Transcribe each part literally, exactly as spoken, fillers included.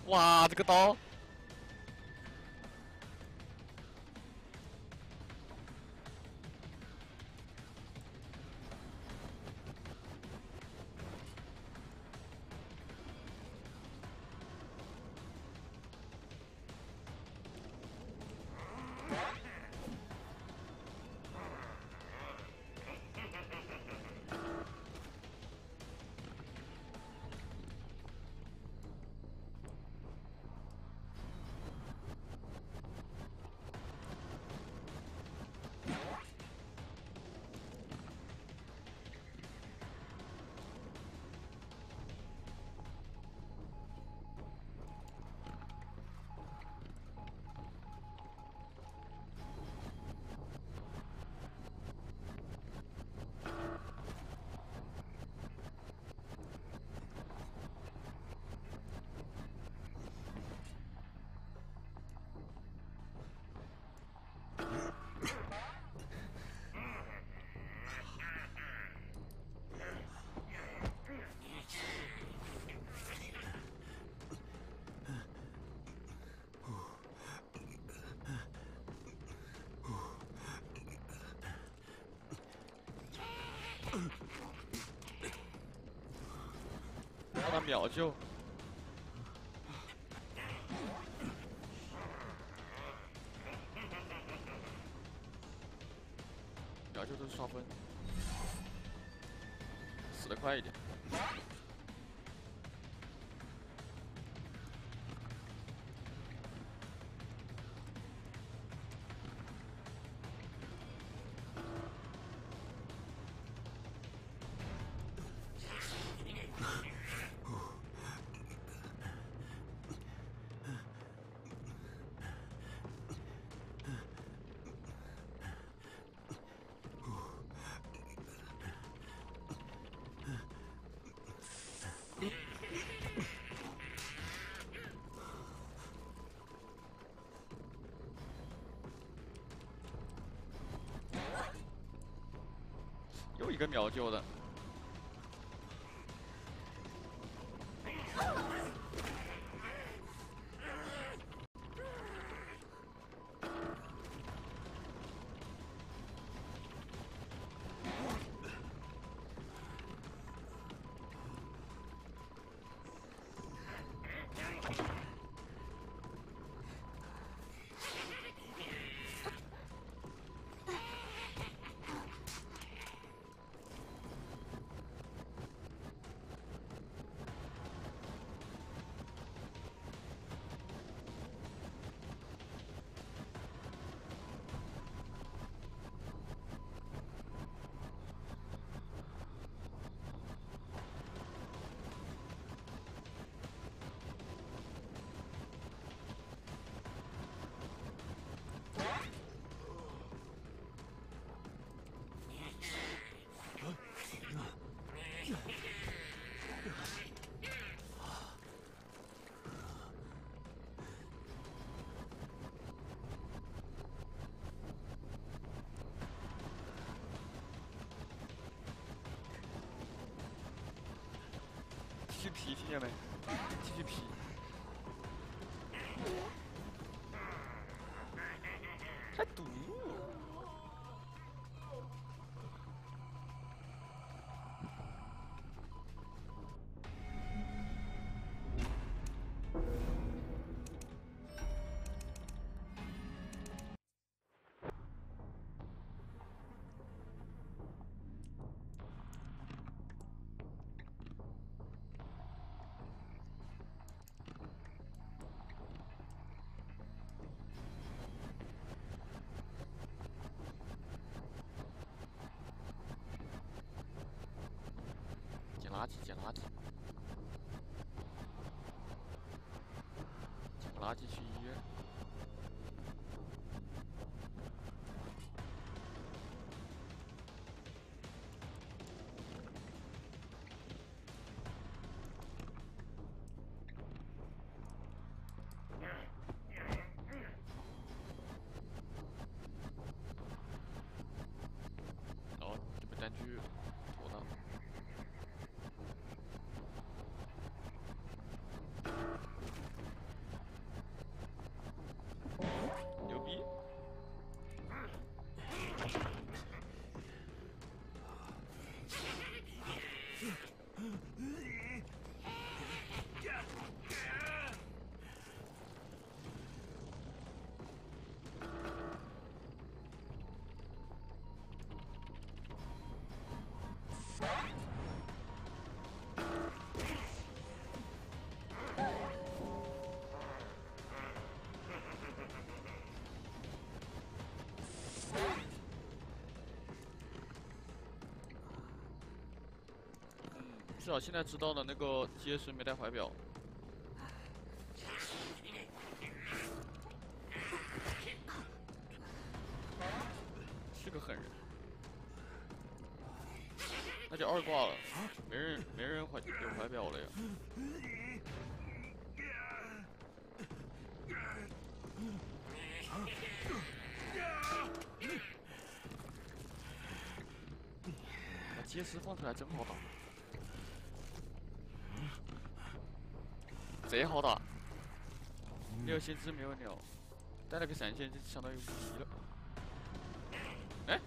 哇，这个刀！让他秒救。秒救都是刷分，死得快一点。又一个秒救的。T G P 听见没 ？T G P。还毒！捡垃圾，捡垃圾，捡垃圾去医院。哦，就被单据拖到。 至少现在知道了那个结实没带怀表。是个狠人。那就二挂了，没人没人怀有怀表了呀。把结石放出来真好打，贼好打。六先知没有鸟，带了个闪现就相当于无敌了。哎。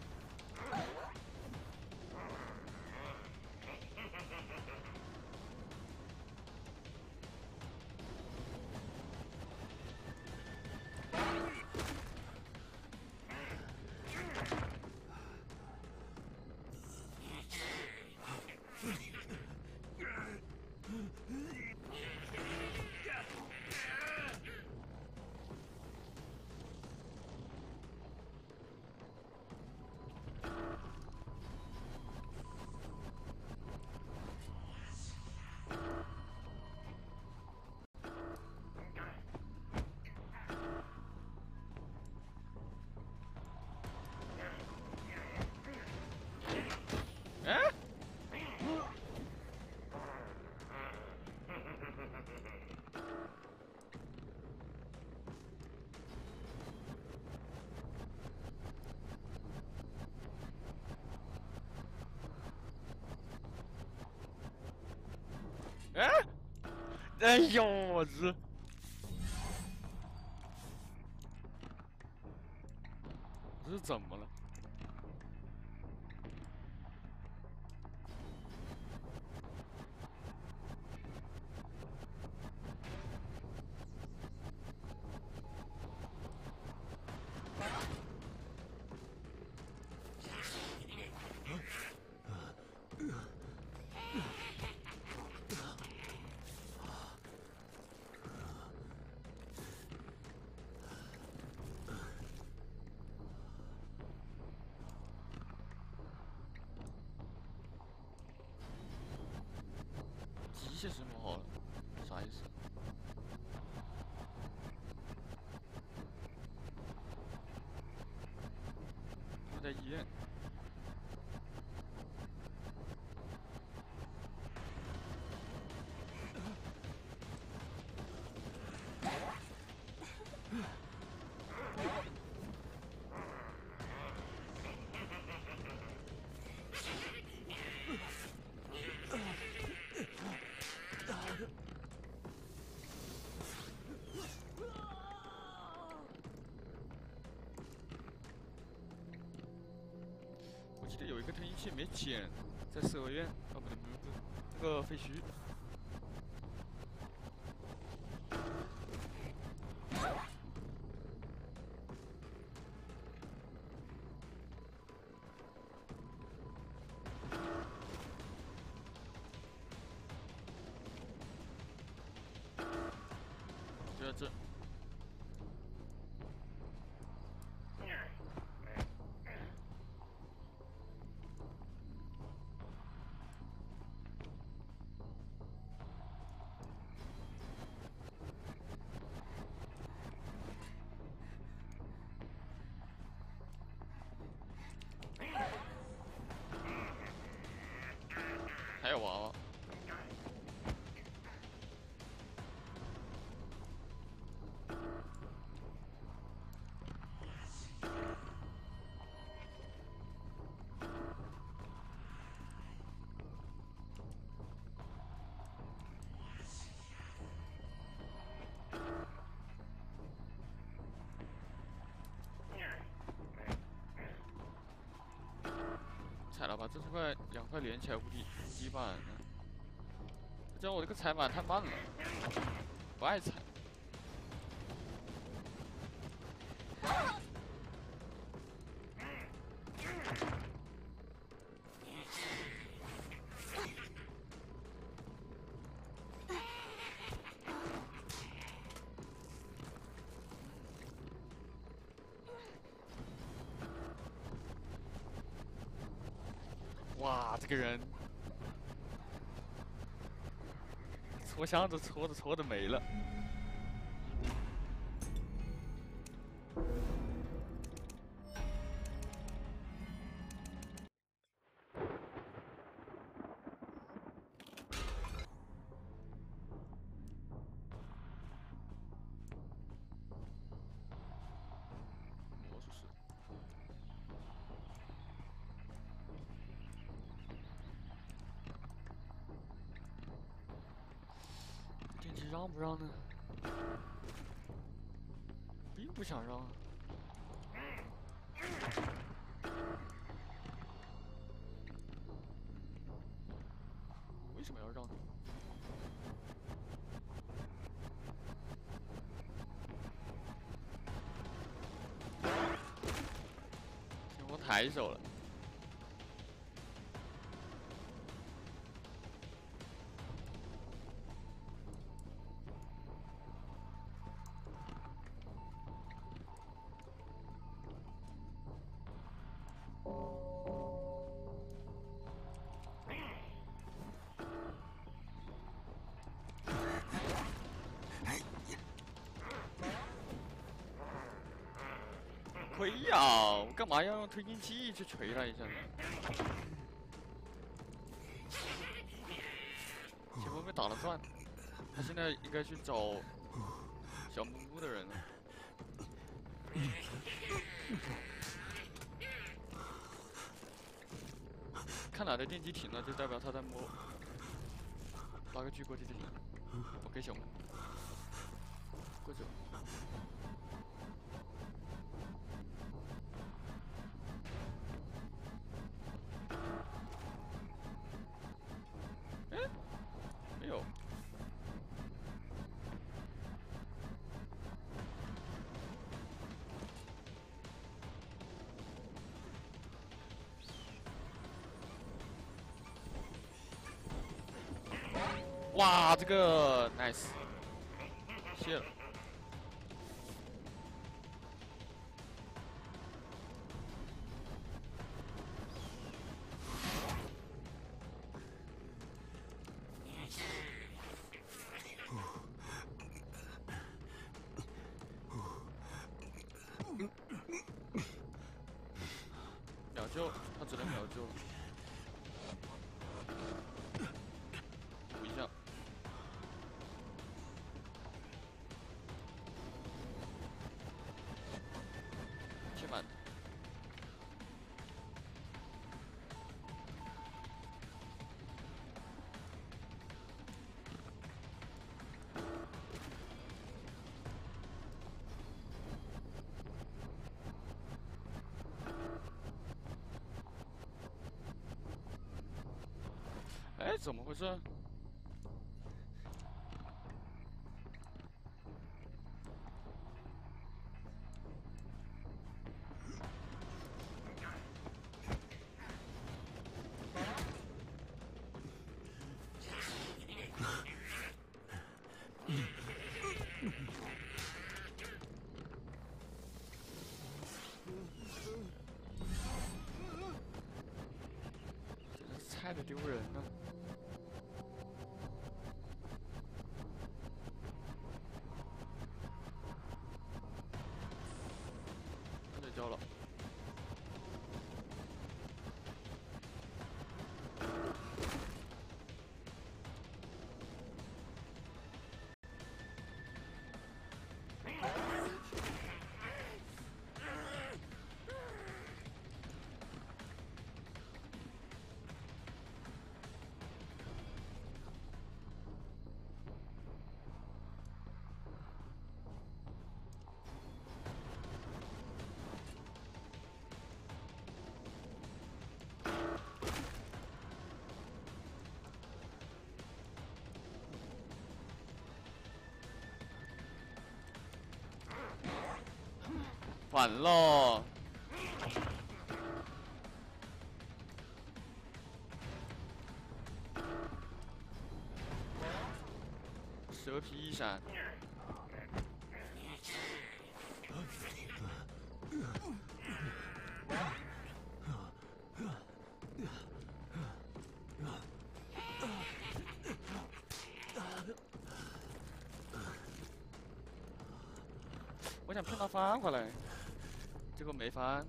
哎！哎！哎呦，我日！这是怎么了？机械师弄好了，啥意思？我在医院。我记得有一个推进器没捡，在四合院，哦不对，不是不是，那个废墟。就在这。还有娃娃。踩了吧，这是块两块连起来无敌无敌板呢。这样我这个踩板太慢了，不爱踩。哇，这个人我想着搓着搓着没了。魔术师。电梯让不让呢？并不想让啊。为什么要让呢？行，我抬手了。亏呀！我干嘛要用推进器去锤他一下呢？前面被打了转，他现在应该去找小木屋的人了。看哪台电梯停了，就代表他在摸。拉个锯过去就行。我给小木过去。哎，没有。哇，这个 nice， 谢了。秒救，他只能秒救。补一下。切满。哎，怎么回事？菜的丢人呢。那就交了。反了！蛇皮一闪。 想骗他翻回来，结果没翻。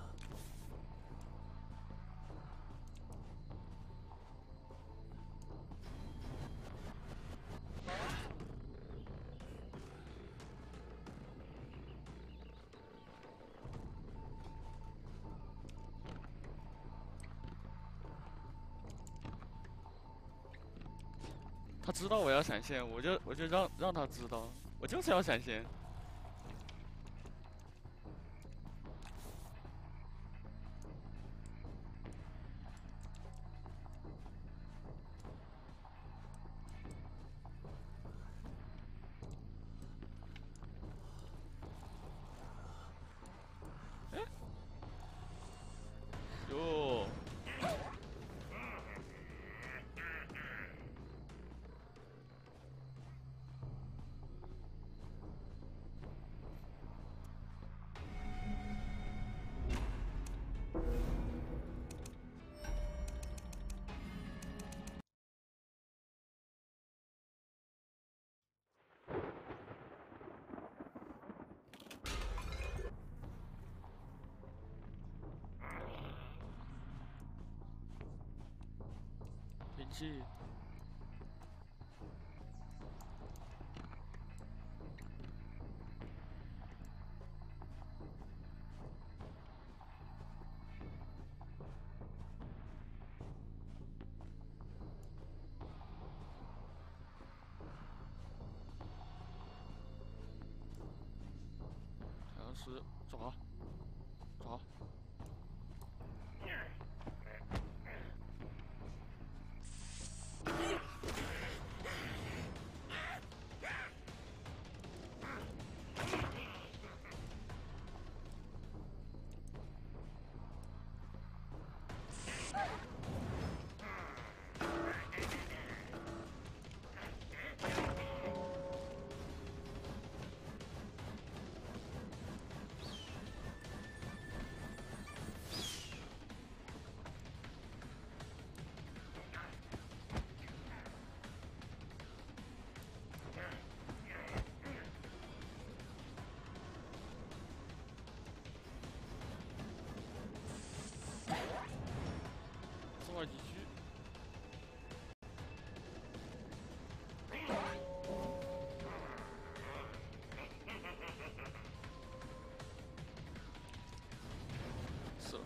他知道我要闪现，我就我就让让他知道，我就是要闪现。哎，哟。 兵器。好像是抓抓。 中了几狙，是。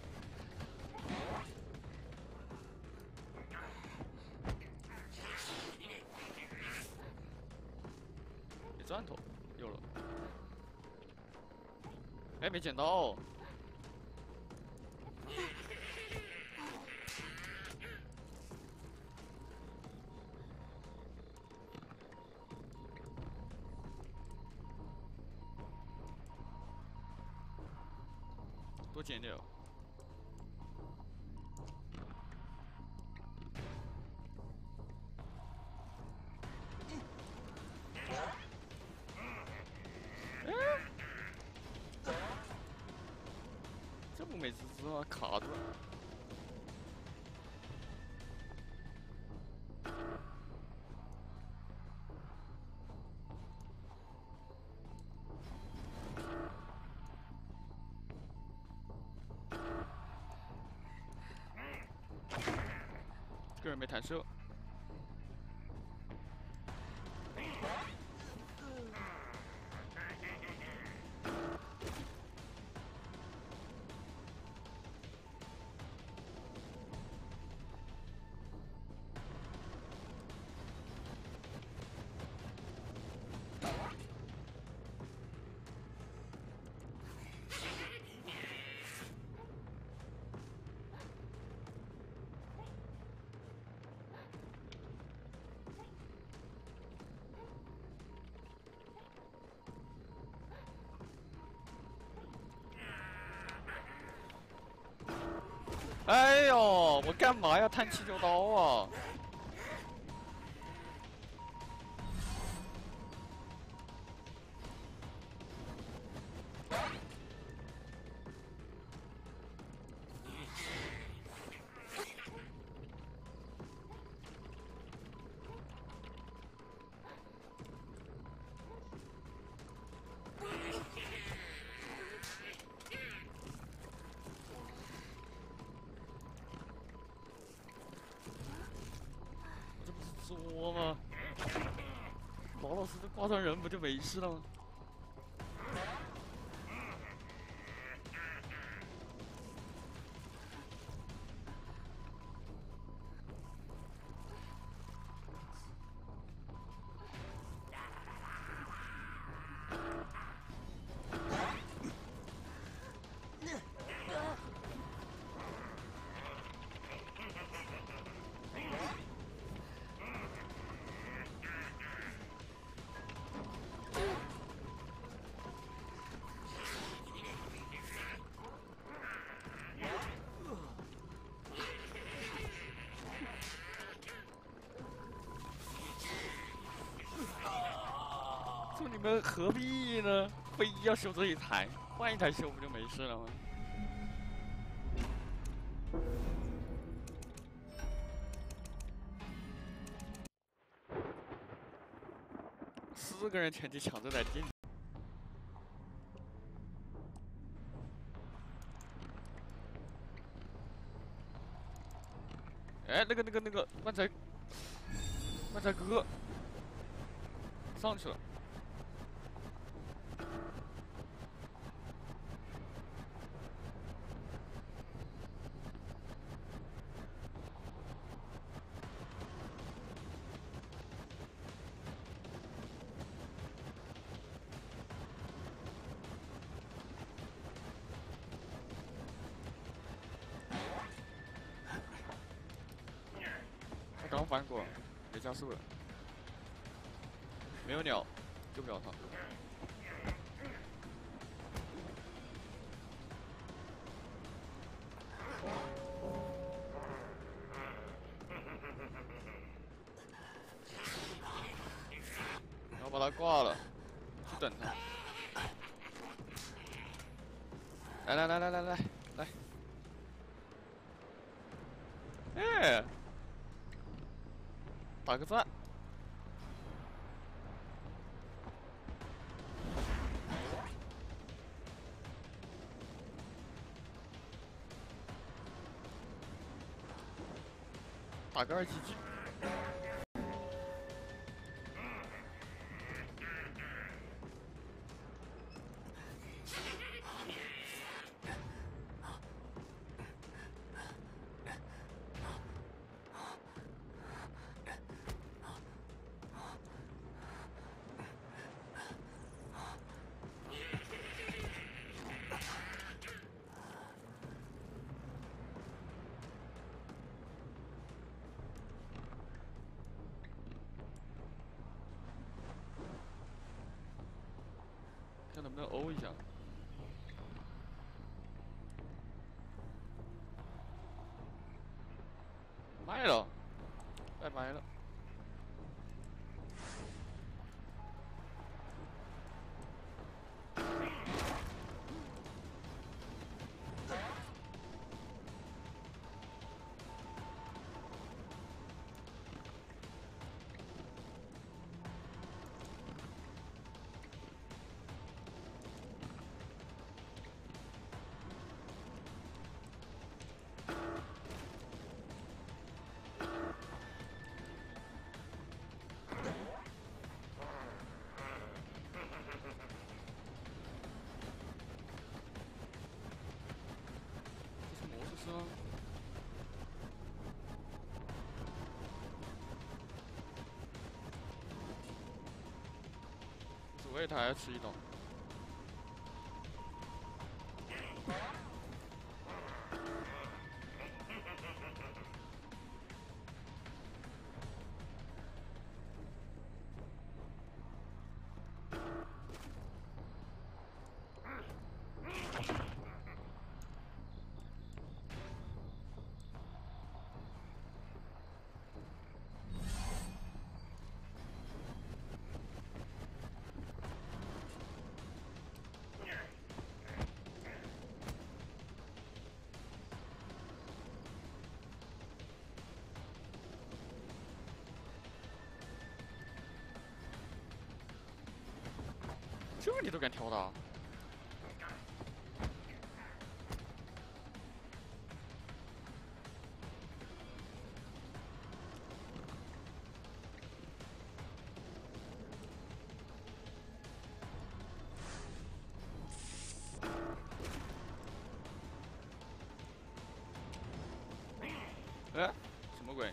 没钻头，有了。哎，没捡到。 多捡点。哎，这不美滋滋吗？卡住了。个人没弹射。哎呦，我干嘛要探气球刀啊？ 挂上人不就没事了吗？说你们何必呢？非要修这一台，换一台修不就没事了吗？四个人前期抢这台电。哎，那个那个那个万财，万财哥上去了。他刚翻过，没加速了，没有鸟，救不了他。然后把他挂了，去等他。来来来来来来来，哎，打个赞。打个二级级。看能不能欧一下。卖了，拜拜了。这是魔术师吗？无所谓，他还要吃一刀。这你都敢挑他？ 鬼。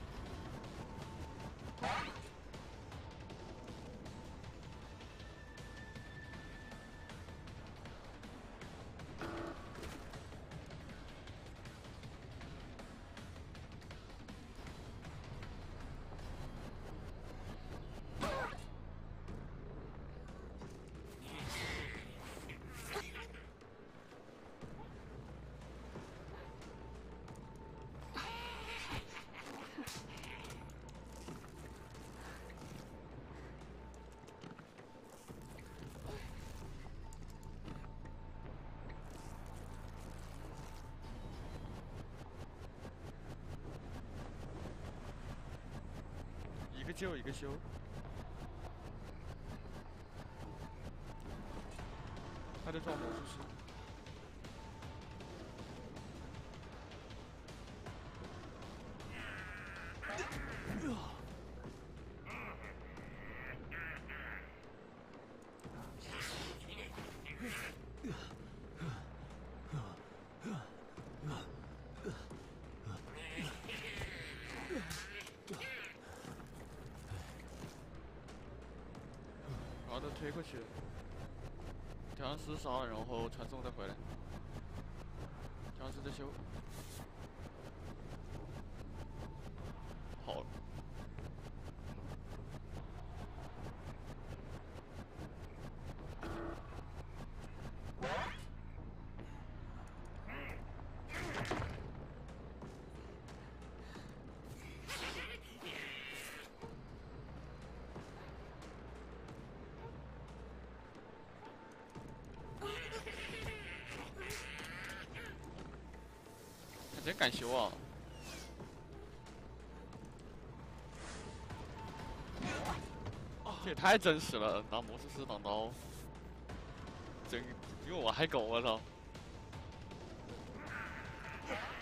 一个救一个修，他在撞魔术师。然后都推过去，调香师杀了，然后传送再回来。调香师在修，好了。真敢修啊！这也太真实了，拿魔术师挡刀，真比我还狗，我操！